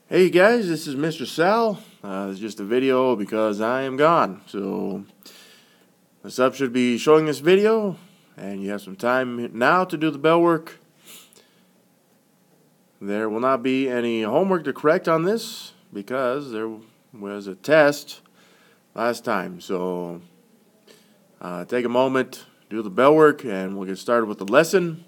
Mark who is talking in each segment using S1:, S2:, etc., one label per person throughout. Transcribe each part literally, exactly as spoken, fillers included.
S1: Hey guys, this is Mister Sal. Uh, it's just a video because I am gone. So the sub should be showing this video, and you have some time now to do the bell work. There will not be any homework to correct on this because there was a test last time. So uh, take a moment, do the bell work, and we'll get started with the lesson.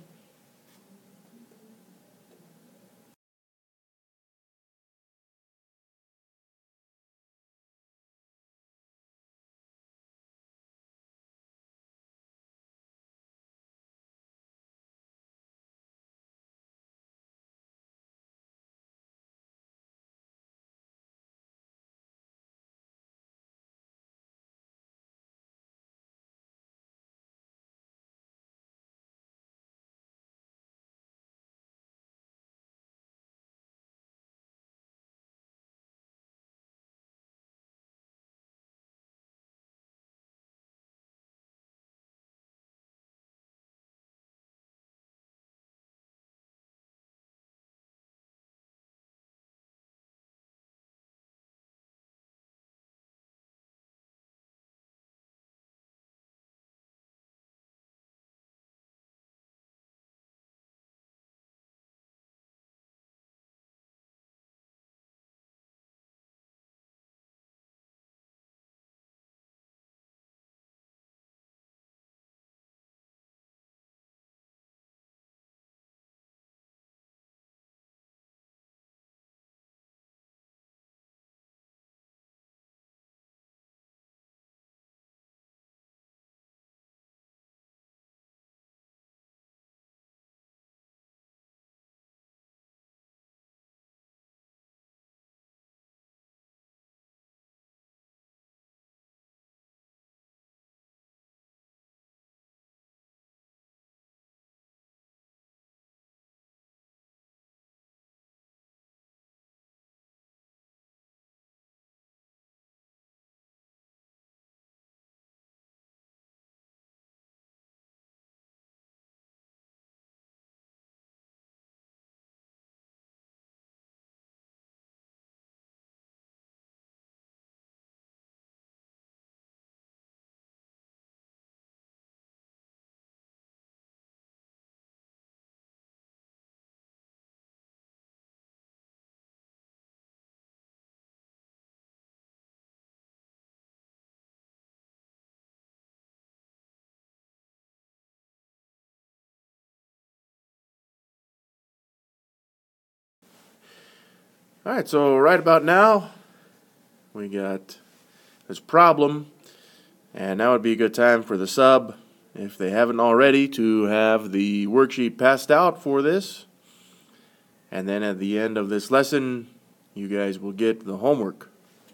S1: Alright, so right about now, we got this problem. And now would be a good time for the sub, if they haven't already, to have the worksheet passed out for this. And then at the end of this lesson, you guys will get the homework.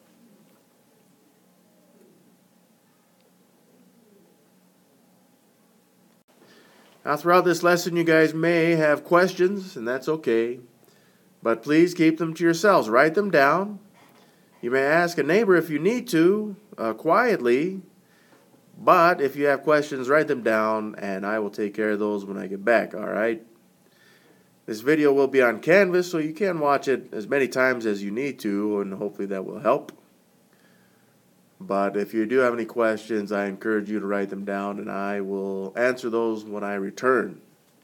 S1: Now throughout this lesson, you guys may have questions, and that's okay. But please keep them to yourselves. Write them down. You may ask a neighbor if you need to, uh, quietly. But if you have questions, write them down, and I will take care of those when I get back, all right? This video will be on Canvas, so you can watch it as many times as you need to, and hopefully that will help. But if you do have any questions, I encourage you to write them down, and I will answer those when I return.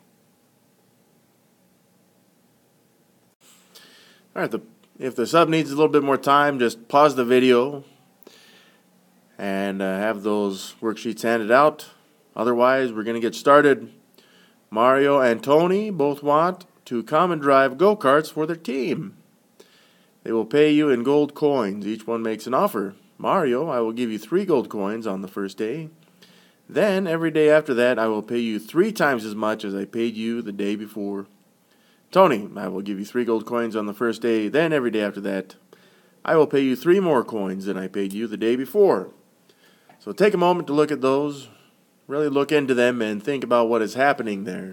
S1: All right, the, if the sub needs a little bit more time, just pause the video and uh, have those worksheets handed out. Otherwise, we're going to get started. Mario and Tony both want to come and drive go-karts for their team. They will pay you in gold coins. Each one makes an offer. Mario, I will give you three gold coins on the first day. Then, every day after that, I will pay you three times as much as I paid you the day before. Tony, I will give you three gold coins on the first day. Then, every day after that, I will pay you three more coins than I paid you the day before. So take a moment to look at those, really look into them, and think about what is happening there.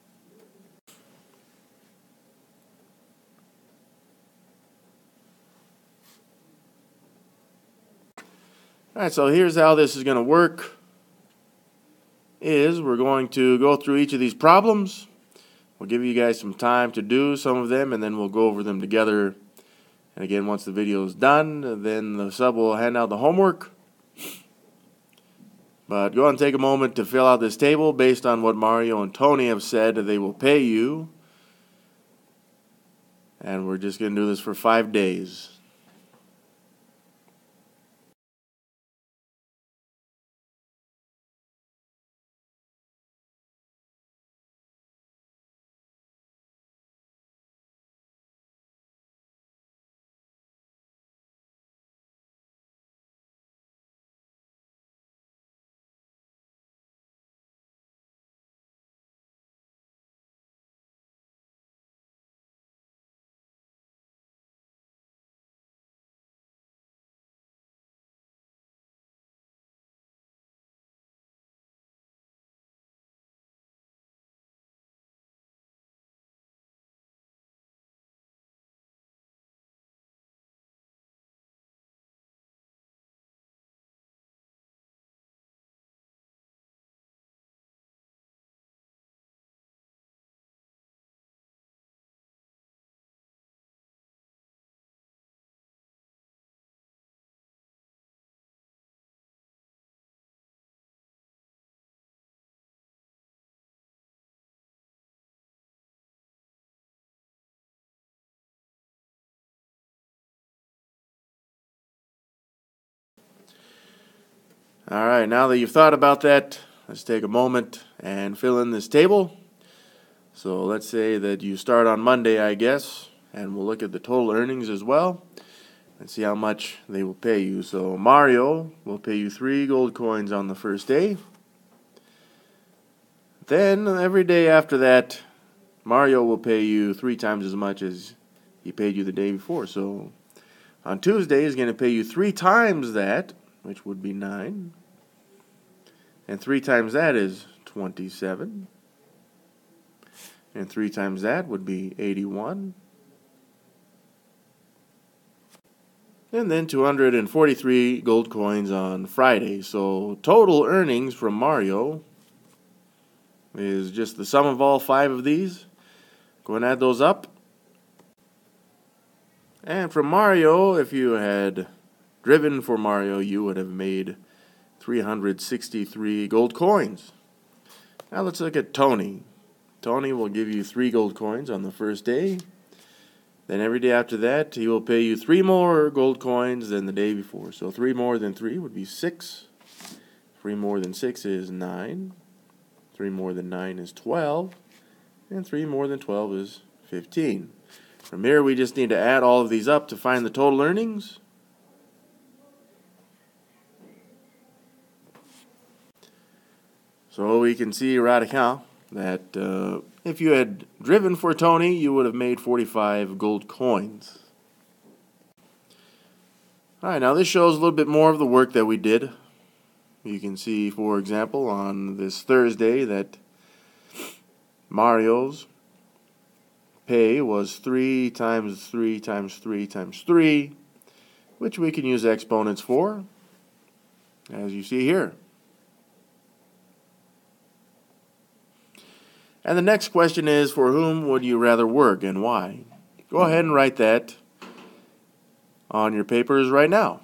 S1: Alright, so here's how this is going to work. Is we're going to go through each of these problems. We'll give you guys some time to do some of them, and then we'll go over them together And again, once the video is done, then the sub will hand out the homework. But go ahead and take a moment to fill out this table based on what Mario and Tony have said they will pay you. And we're just going to do this for five days. All right, now that you've thought about that, let's take a moment and fill in this table. So let's say that you start on Monday, I guess, and we'll look at the total earnings as well and see how much they will pay you. So Mario will pay you three gold coins on the first day. Then every day after that, Mario will pay you three times as much as he paid you the day before. So on Tuesday, he's going to pay you three times that, which would be nine. And three times that is twenty-seven. And three times that would be eighty-one. And then two hundred forty-three gold coins on Friday. So total earnings from Mario is just the sum of all five of these. Go and add those up. And from Mario, if you had driven for Mario, you would have made three hundred sixty-three gold coins. Now let's look at Tony. Tony will give you three gold coins on the first day. Then every day after that, he will pay you three more gold coins than the day before. So three more than three would be six. Three more than six is nine. Three more than nine is twelve. And three more than twelve is fifteen. From here, we just need to add all of these up to find the total earnings. So we can see right account that uh, if you had driven for Tony, you would have made forty-five gold coins. All right, now this shows a little bit more of the work that we did. You can see, for example, on this Thursday that Mario's pay was three times three times three times three, which we can use exponents for, as you see here. And the next question is, for whom would you rather work and why? Go ahead and write that on your papers right now.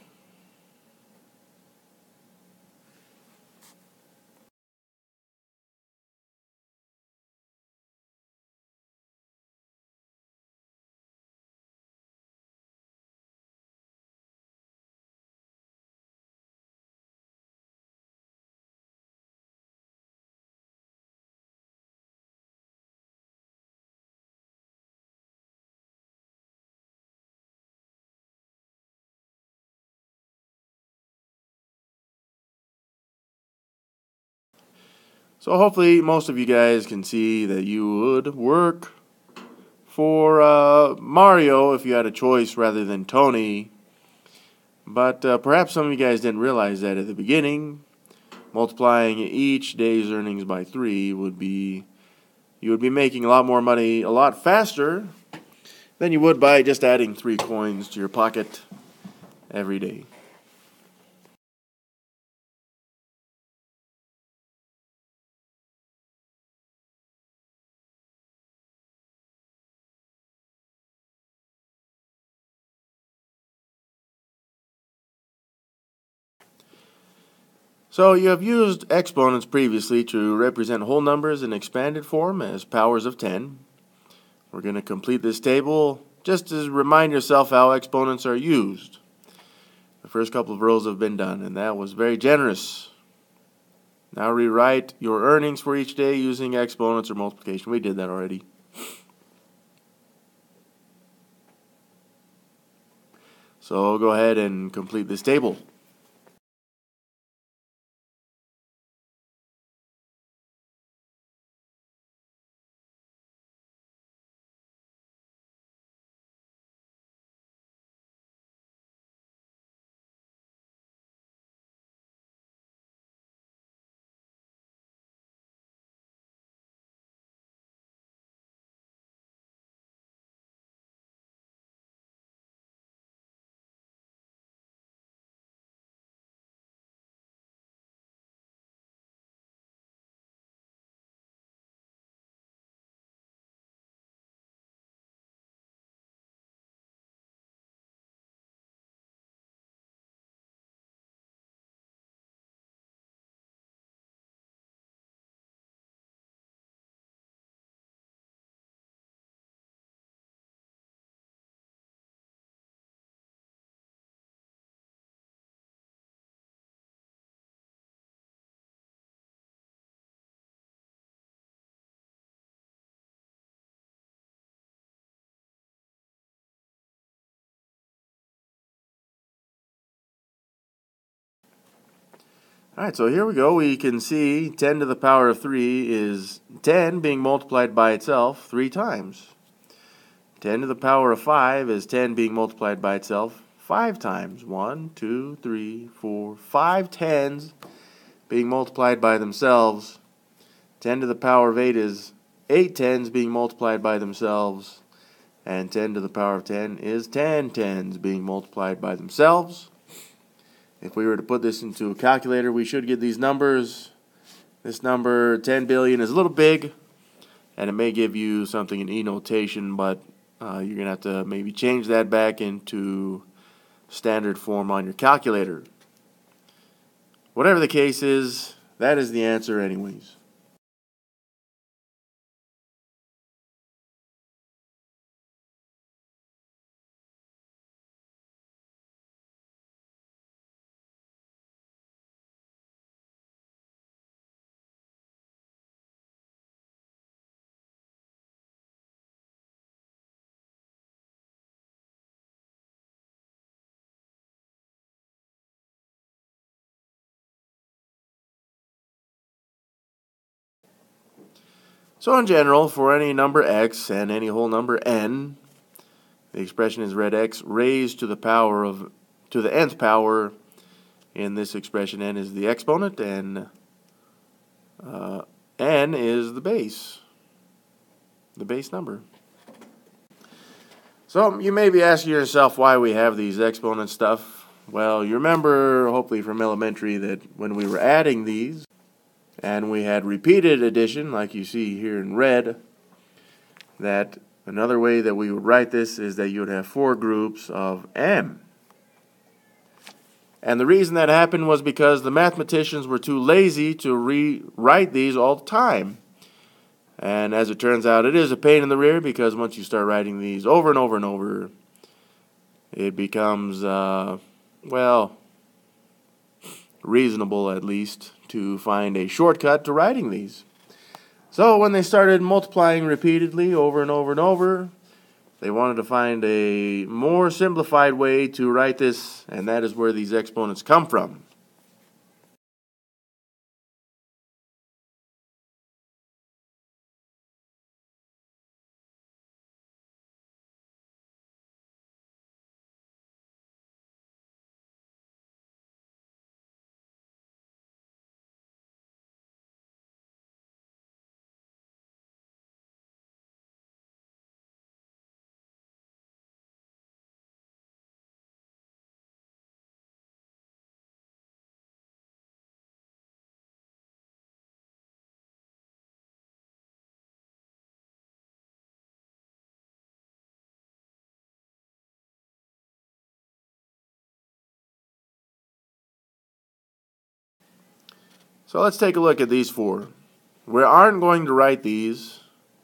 S1: So hopefully most of you guys can see that you would work for uh, Mario if you had a choice rather than Tony. But uh, perhaps some of you guys didn't realize that at the beginning. Multiplying each day's earnings by three would be, you would be making a lot more money a lot faster than you would by just adding three coins to your pocket every day. So you have used exponents previously to represent whole numbers in expanded form as powers of ten. We're going to complete this table just to remind yourself how exponents are used. The first couple of rows have been done, and that was very generous. Now rewrite your earnings for each day using exponents or multiplication. We did that already. So go ahead and complete this table. Alright, so here we go. We can see ten to the power of three is ten being multiplied by itself three times. ten to the power of five is ten being multiplied by itself five times. one, two, three, four, five tens being multiplied by themselves. ten to the power of eight is eight tens being multiplied by themselves. And ten to the power of ten is ten tens being multiplied by themselves. If we were to put this into a calculator, we should get these numbers. This number, ten billion, is a little big, and it may give you something in E notation, but uh, you're going to have to maybe change that back into standard form on your calculator. Whatever the case is, that is the answer anyways. So in general, for any number x and any whole number n, the expression is read x raised to the power of to the nth power. In this expression, n is the exponent, and uh, n is the base, the base number. So you may be asking yourself why we have these exponent stuff. Well, you remember, hopefully from elementary, that when we were adding these, and we had repeated addition, like you see here in red, that another way that we would write this is that you would have four groups of m. And the reason that happened was because the mathematicians were too lazy to rewrite these all the time. And as it turns out, it is a pain in the rear, because once you start writing these over and over and over, it becomes, uh, well, reasonable at least to find a shortcut to writing these. So when they started multiplying repeatedly over and over and over, they wanted to find a more simplified way to write this, and that is where these exponents come from. So let's take a look at these four. We aren't going to write these.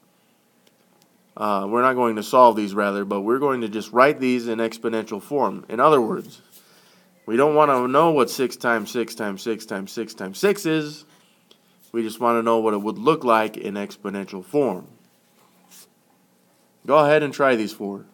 S1: Uh, we're not going to solve these, rather, but we're going to just write these in exponential form. In other words, we don't want to know what six times six times six times six times six is. We just want to know what it would look like in exponential form. Go ahead and try these four.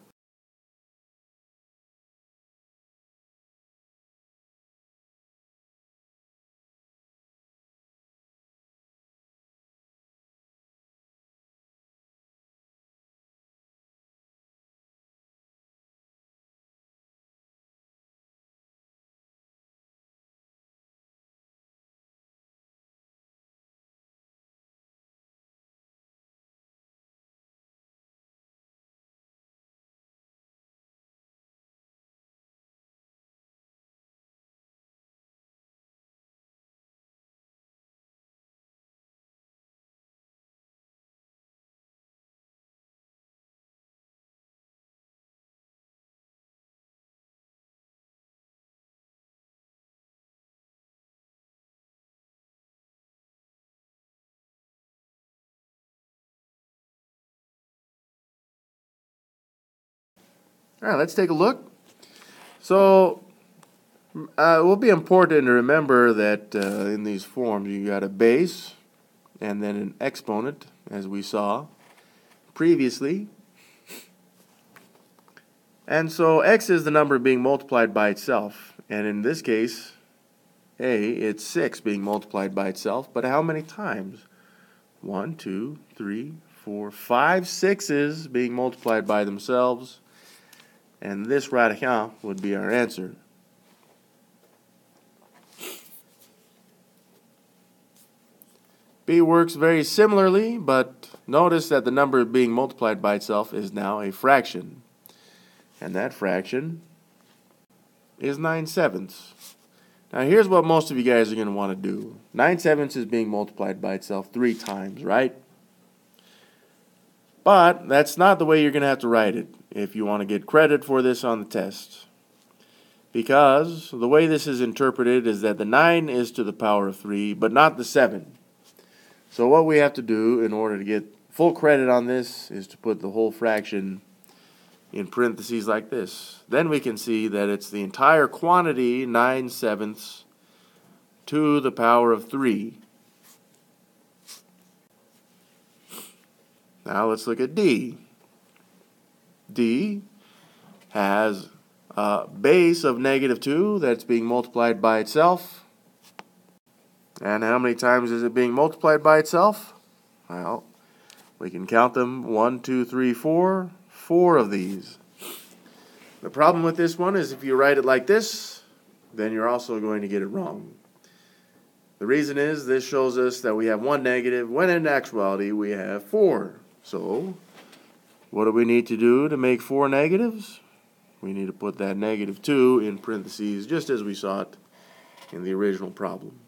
S1: All right, let's take a look. So uh, it will be important to remember that uh, in these forms you got a base and then an exponent, as we saw previously. And so x is the number being multiplied by itself. And in this case, A, it's six being multiplied by itself. But how many times? One, two, three, four, five sixes being multiplied by themselves. And this right here would be our answer. B works very similarly, but notice that the number being multiplied by itself is now a fraction. And that fraction is nine sevenths. Now here's what most of you guys are going to want to do. nine sevenths is being multiplied by itself three times, right? But that's not the way you're going to have to write it if you want to get credit for this on the test. Because the way this is interpreted is that the nine is to the power of three, but not the seven. So what we have to do in order to get full credit on this is to put the whole fraction in parentheses like this. Then we can see that it's the entire quantity, nine sevenths, to the power of three. Now let's look at D. D has a base of negative two that's being multiplied by itself. And how many times is it being multiplied by itself? Well, we can count them. One, two, three, four. Four of these. The problem with this one is if you write it like this, then you're also going to get it wrong. The reason is this shows us that we have one negative, when in actuality we have four. So, what do we need to do to make four negatives? We need to put that negative two in parentheses, just as we saw it in the original problem.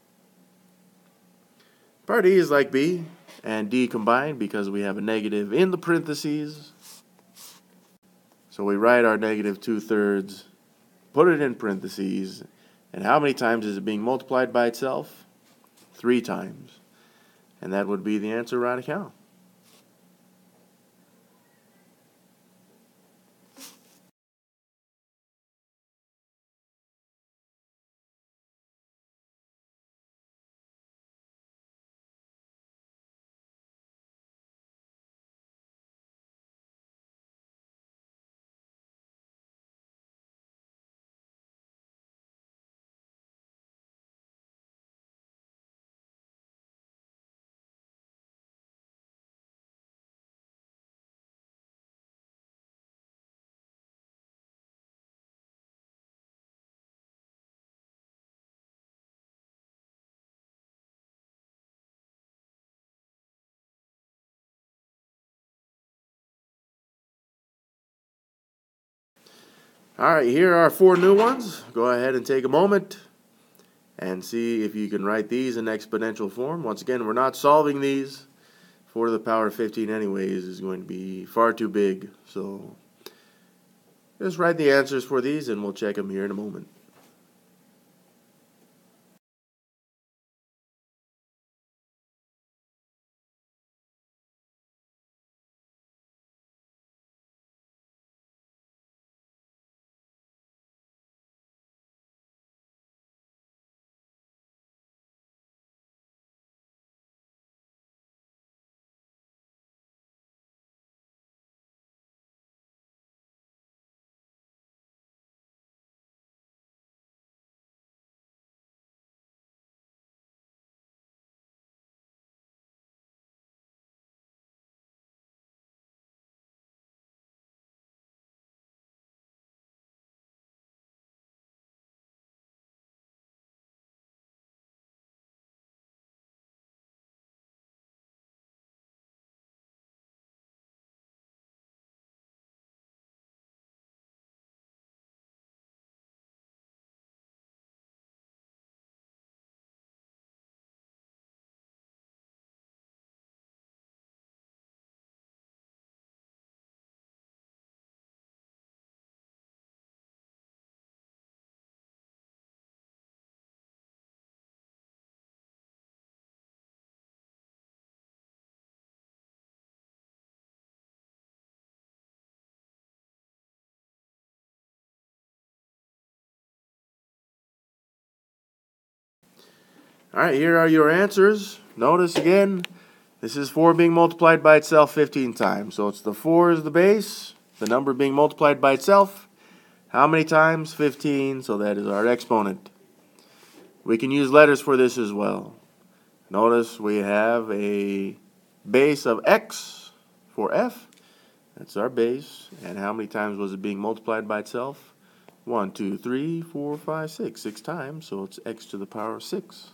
S1: Part E is like B and D combined because we have a negative in the parentheses. So we write our negative two-thirds, put it in parentheses, and how many times is it being multiplied by itself? Three times. And that would be the answer right now. All right, here are four new ones. Go ahead and take a moment and see if you can write these in exponential form. Once again, we're not solving these. four to the power of fifteen anyways is going to be far too big. So just write the answers for these and we'll check them here in a moment. All right, here are your answers. Notice again, this is four being multiplied by itself fifteen times. So it's the four is the base, the number being multiplied by itself. How many times? fifteen, so that is our exponent. We can use letters for this as well. Notice we have a base of x for f. That's our base. And how many times was it being multiplied by itself? one, two, three, four, five, six. Six times, so it's x to the power of six.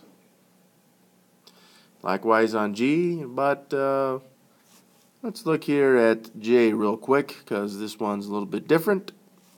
S1: Likewise on G, but uh, let's look here at J real quick because this one's a little bit different.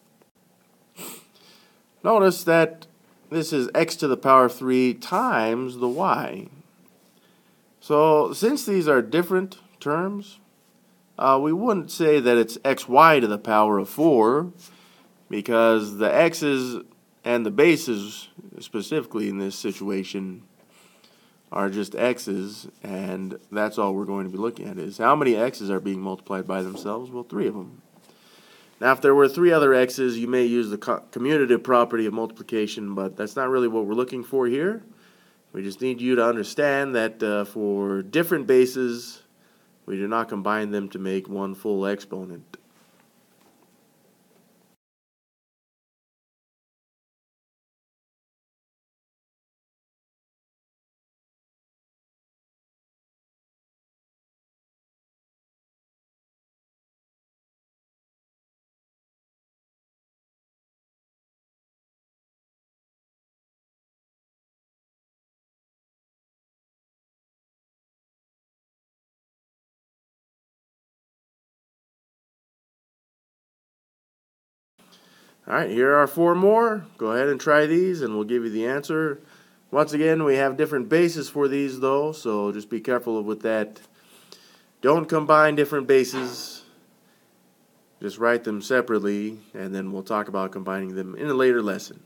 S1: Notice that this is x to the power of three times the y. So since these are different terms, uh, we wouldn't say that it's xy to the power of four because the x's and the bases, specifically in this situation, are just x's, and that's all we're going to be looking at is how many x's are being multiplied by themselves. Well, three of them. Now, if there were three other x's, you may use the co commutative property of multiplication, but that's not really what we're looking for here. We just need you to understand that uh, for different bases, we do not combine them to make one full exponent. All right, here are four more. Go ahead and try these, and we'll give you the answer. Once again, we have different bases for these, though, so just be careful with that. Don't combine different bases. Just write them separately, and then we'll talk about combining them in a later lesson.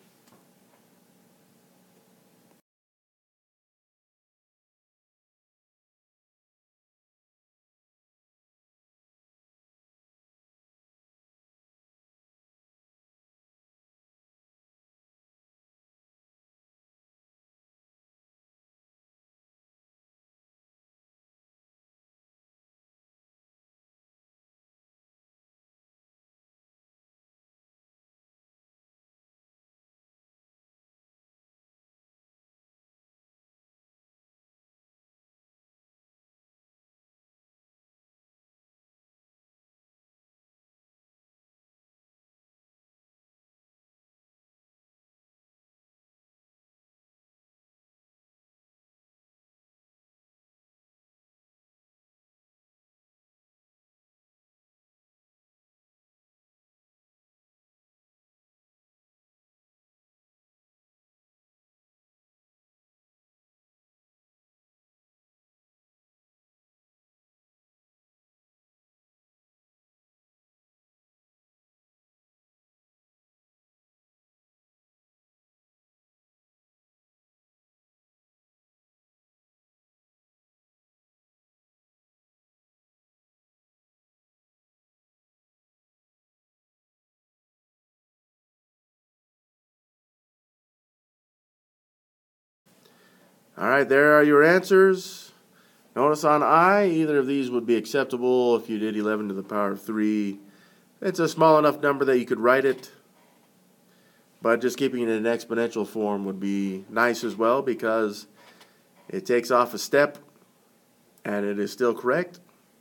S1: All right, there are your answers. Notice on I, either of these would be acceptable if you did eleven to the power of three. It's a small enough number that you could write it, but just keeping it in exponential form would be nice as well because it takes off a step and it is still correct.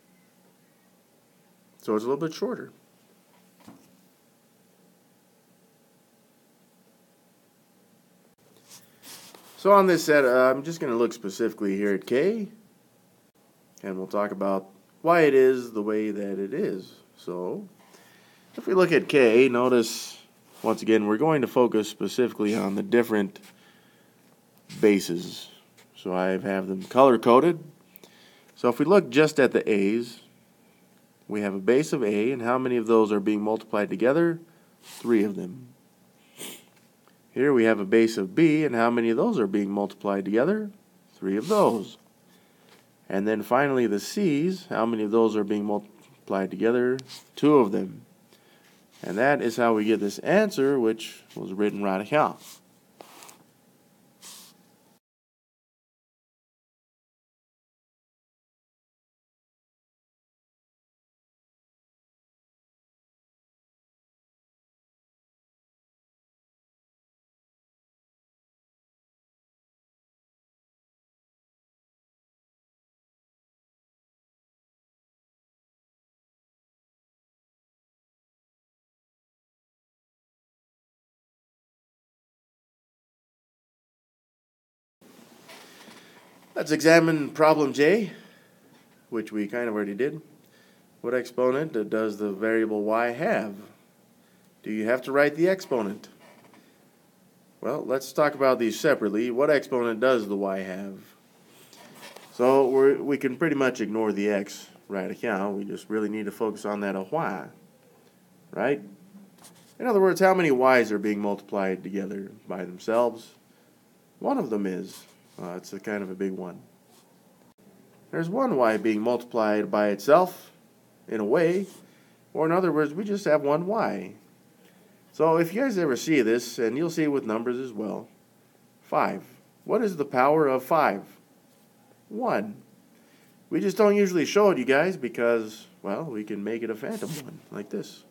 S1: So it's a little bit shorter. So on this set, uh, I'm just going to look specifically here at K, and we'll talk about why it is the way that it is. So if we look at K, notice once again we're going to focus specifically on the different bases. So I have them color-coded. So if we look just at the A's, we have a base of A, and how many of those are being multiplied together? Three of them. Here we have a base of B, and how many of those are being multiplied together? Three of those. And then finally the C's, how many of those are being multiplied together? Two of them. And that is how we get this answer, which was written right here. Let's examine problem J, which we kind of already did. What exponent does the variable y have? Do you have to write the exponent? Well, let's talk about these separately. What exponent does the y have? So we're, we can pretty much ignore the x right now. We just really need to focus on that y, right? In other words, how many y's are being multiplied together by themselves? One of them is. Uh, it's a kind of a big one. There's one y being multiplied by itself, in a way, or in other words, we just have one y. So if you guys ever see this, and you'll see it with numbers as well, five. What is the power of five? one. We just don't usually show it, you guys, because, well, we can make it a phantom one, like this.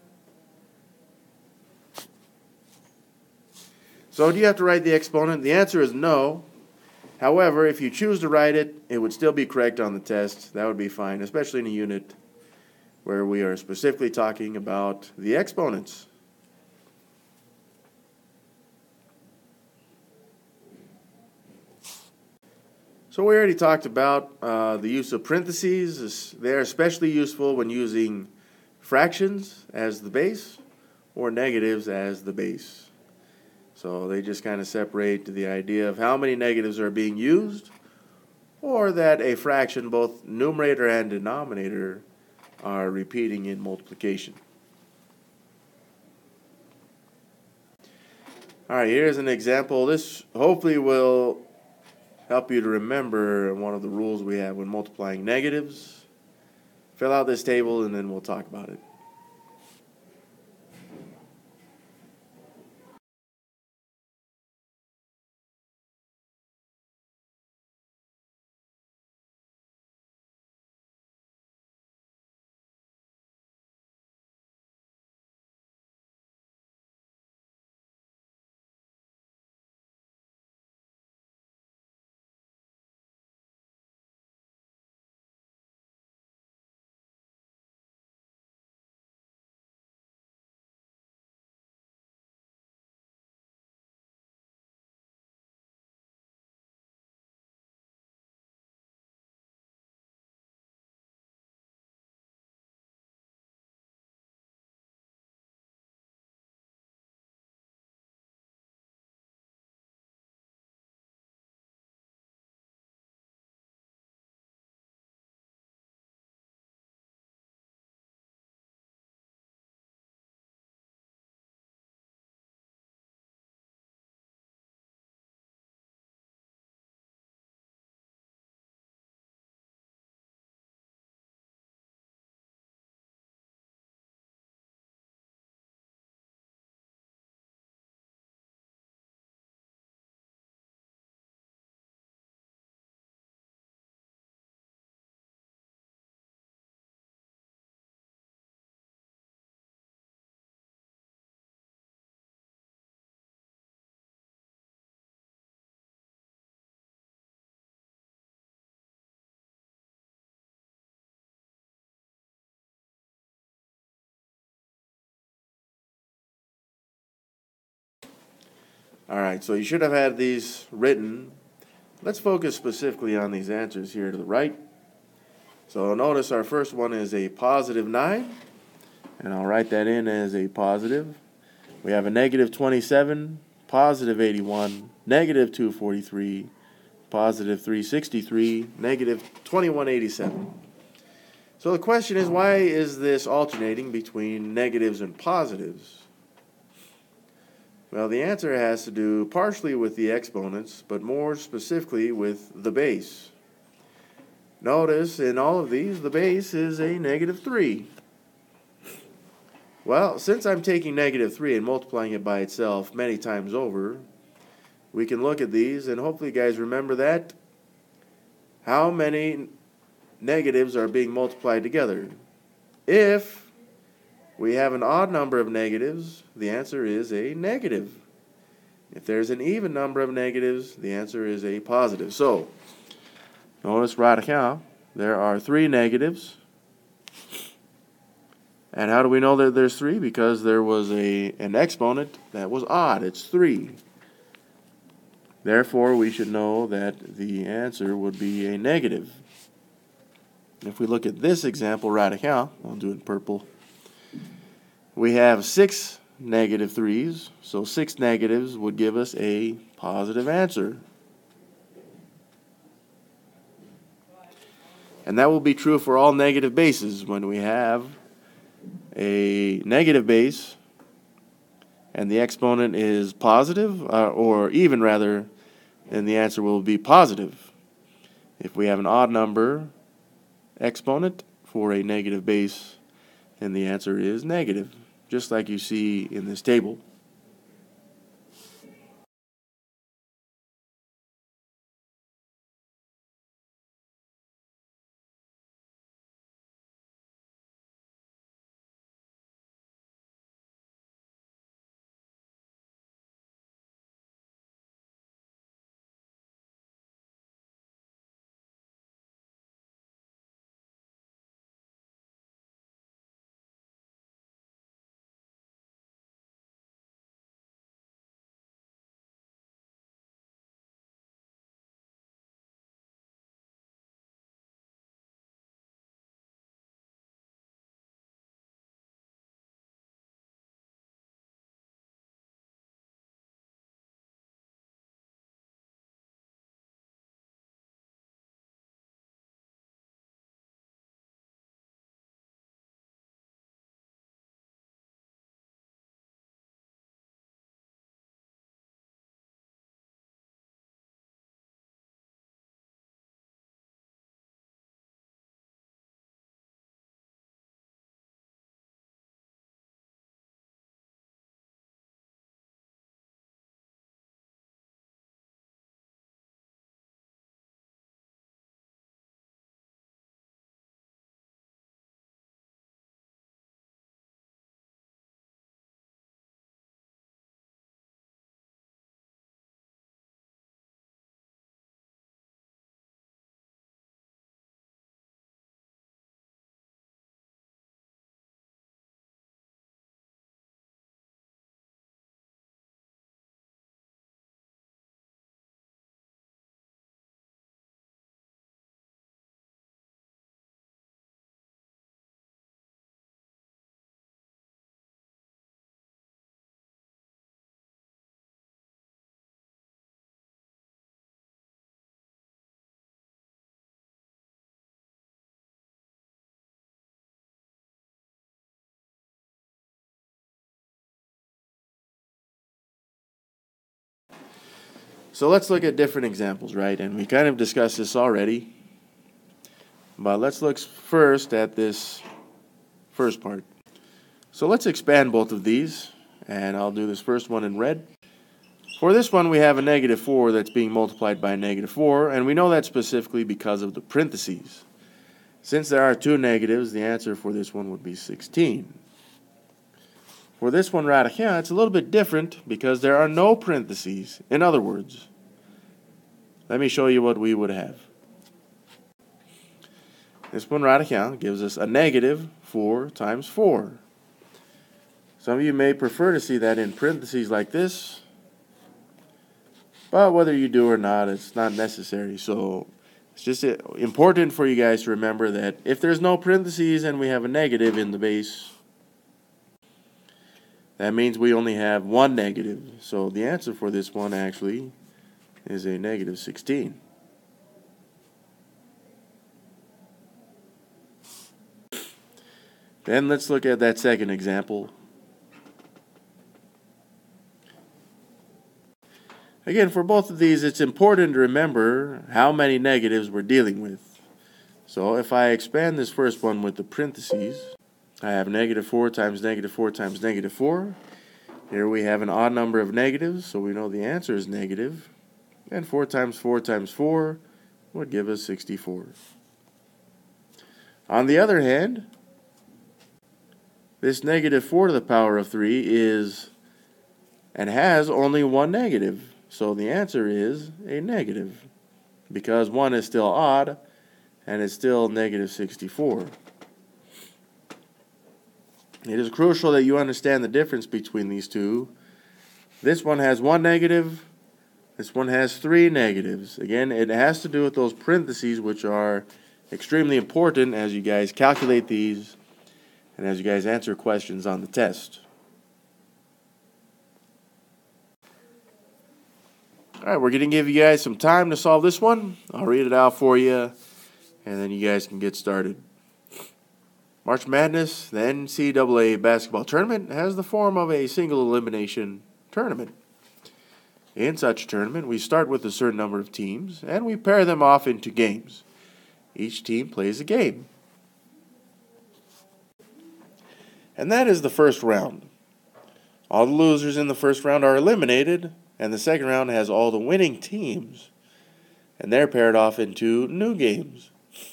S1: So do you have to write the exponent? The answer is no. However, if you choose to write it, it would still be correct on the test. That would be fine, especially in a unit where we are specifically talking about the exponents. So we already talked about uh, the use of parentheses. They are especially useful when using fractions as the base or negatives as the base. So they just kind of separate the idea of how many negatives are being used, or that a fraction, both numerator and denominator, are repeating in multiplication. All right, here's an example. This hopefully will help you to remember one of the rules we have when multiplying negatives. Fill out this table and then we'll talk about it. All right, so you should have had these written. Let's focus specifically on these answers here to the right. So notice our first one is a positive nine, and I'll write that in as a positive. We have a negative twenty-seven, positive eighty-one, negative two forty-three, positive three sixty-three, negative twenty-one eighty-seven. So the question is, why is this alternating between negatives and positives? Well, the answer has to do partially with the exponents, but more specifically with the base. Notice in all of these, the base is a negative three. Well, since I'm taking negative three and multiplying it by itself many times over, we can look at these, and hopefully you guys remember that. How many negatives are being multiplied together? If we have an odd number of negatives, the answer is a negative. If there's an even number of negatives, the answer is a positive. So, notice right here, there are three negatives. And how do we know that there's three? Because there was a an exponent that was odd. It's three. Therefore, we should know that the answer would be a negative. If we look at this example right here, I'll do it in purple. We have six negative threes, so six negatives would give us a positive answer. And that will be true for all negative bases. When we have a negative base and the exponent is positive, uh, or even rather, then the answer will be positive. If we have an odd number exponent for a negative base, then the answer is negative, just like you see in this table. So let's look at different examples, right? And we kind of discussed this already. But let's look first at this first part. So let's expand both of these. And I'll do this first one in red. For this one, we have a negative four that's being multiplied by a negative four. And we know that specifically because of the parentheses. Since there are two negatives, the answer for this one would be sixteen. For this one right here, it's a little bit different because there are no parentheses. In other words, let me show you what we would have. This one right here gives us a negative four times four. Some of you may prefer to see that in parentheses like this, but whether you do or not, it's not necessary. So it's just important for you guys to remember that if there's no parentheses and we have a negative in the base, that means we only have one negative. So the answer for this one actually is a negative sixteen. Then let's look at that second example. Again, for both of these, it's important to remember how many negatives we're dealing with. So if I expand this first one with the parentheses, I have negative four times negative four times negative four. Here we have an odd number of negatives, so we know the answer is negative. And four times four times four would give us sixty-four. On the other hand, this negative four to the power of three is and has only one negative. So the answer is a negative, because one is still odd and it's still negative sixty-four. It is crucial that you understand the difference between these two. This one has one negative, This one has three negatives. Again, it has to do with those parentheses, which are extremely important as you guys calculate these and as you guys answer questions on the test. All right, we're going to give you guys some time to solve this one. I'll read it out for you, and then you guys can get started. March Madness, the N C double A basketball tournament, has the form of a single elimination tournament. In such a tournament, we start with a certain number of teams, and we pair them off into games. Each team plays a game. And that is the first round. All the losers in the first round are eliminated, and the second round has all the winning teams, and they're paired off into new games.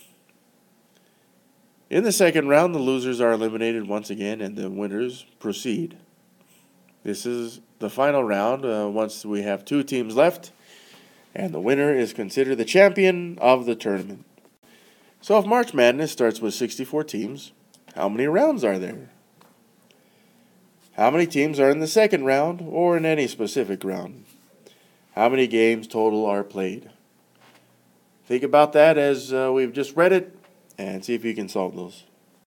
S1: In the second round, the losers are eliminated once again, and the winners proceed. This is the final round uh, once we have two teams left, and the winner is considered the champion of the tournament. So if March Madness starts with sixty-four teams, how many rounds are there? How many teams are in the second round or in any specific round? How many games total are played? Think about that as uh, we've just read it and see if you can solve those.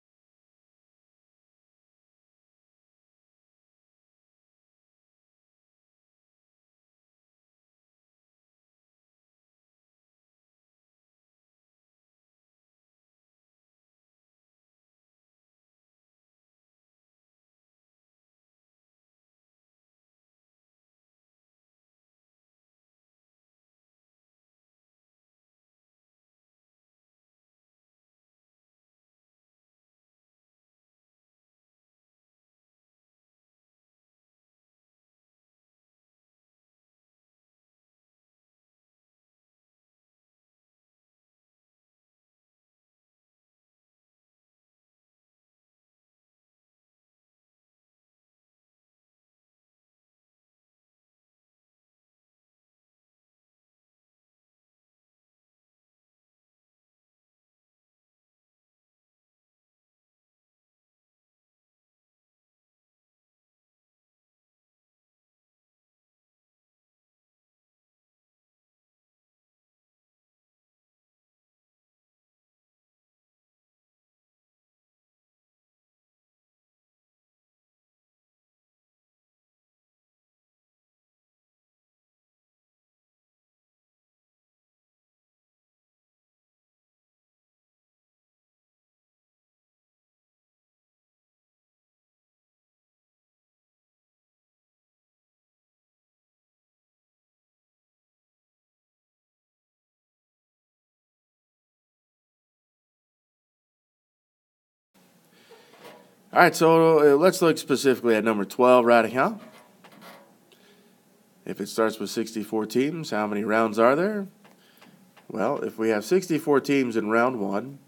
S1: All right, so uh, let's look specifically at number twelve right here. If it starts with sixty-four teams, how many rounds are there? Well, if we have sixty-four teams in round one,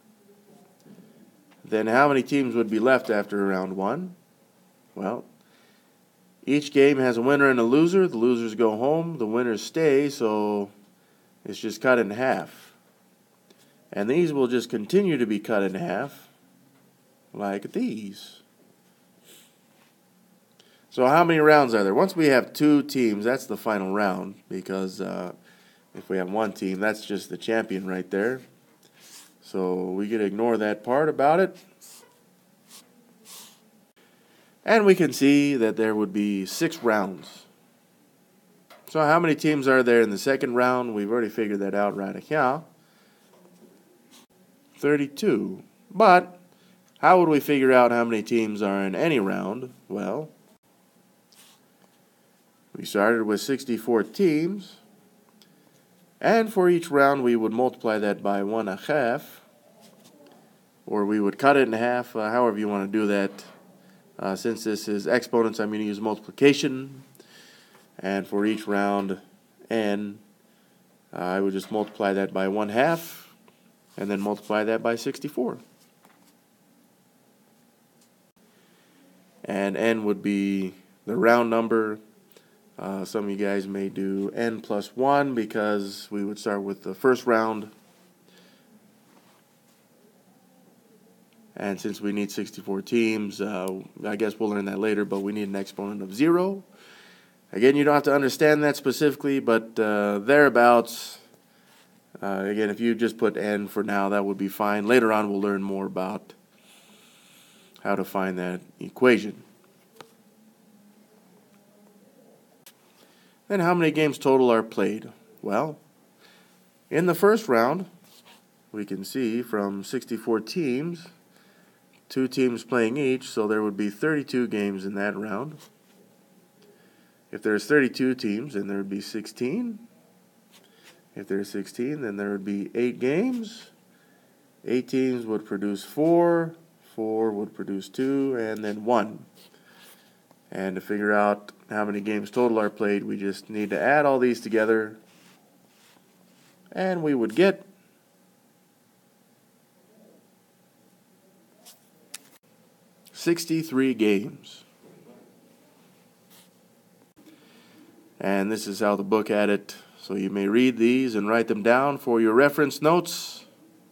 S1: then how many teams would be left after round one? Well, each game has a winner and a loser. The losers go home, the winners stay, so it's just cut in half. And these will just continue to be cut in half, like these. So how many rounds are there? Once we have two teams, that's the final round, because uh, if we have one team, that's just the champion right there. So we could ignore that part about it. And we can see that there would be six rounds. So how many teams are there in the second round? We've already figured that out right here. thirty-two. But how would we figure out how many teams are in any round? Well, we started with sixty-four teams. And for each round, we would multiply that by one and a half. Or we would cut it in half, uh, however you want to do that. Uh, since this is exponents, I'm going to use multiplication. And for each round n, uh, I would just multiply that by one half, and then multiply that by sixty-four. And n would be the round number. Uh, some of you guys may do n plus one because we would start with the first round. And since we need sixty-four teams, uh, I guess we'll learn that later, but we need an exponent of zero. Again, you don't have to understand that specifically, but uh, thereabouts. Uh, again, if you just put n for now, that would be fine. Later on, we'll learn more about how to find that equation. Then how many games total are played? Well, in the first round, we can see from sixty-four teams, two teams playing each, so there would be thirty-two games in that round. If there's thirty-two teams, then there would be sixteen. If there's sixteen, then there would be eight games. Eight teams would produce four. Four would produce two, and then one. And to figure out how many games total are played, we just need to add all these together. And we would get sixty-three games. And this is how the book had it. So you may read these and write them down for your reference notes.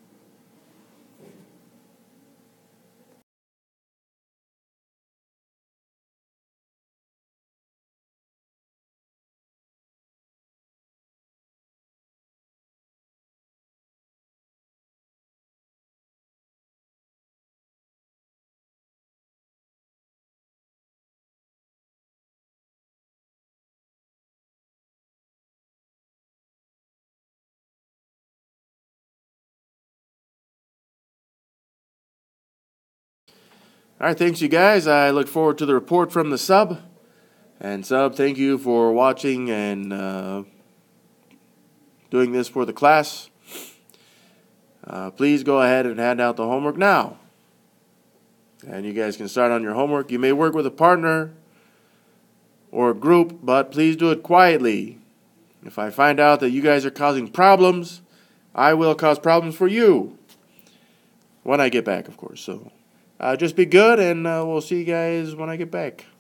S1: All right, thanks you guys. I look forward to the report from the sub. And sub, thank you for watching and uh, doing this for the class. Uh, please go ahead and hand out the homework now. And you guys can start on your homework. You may work with a partner or a group, but please do it quietly. If I find out that you guys are causing problems, I will cause problems for you. When I get back, of course. So uh, just be good, and uh, we'll see you guys when I get back.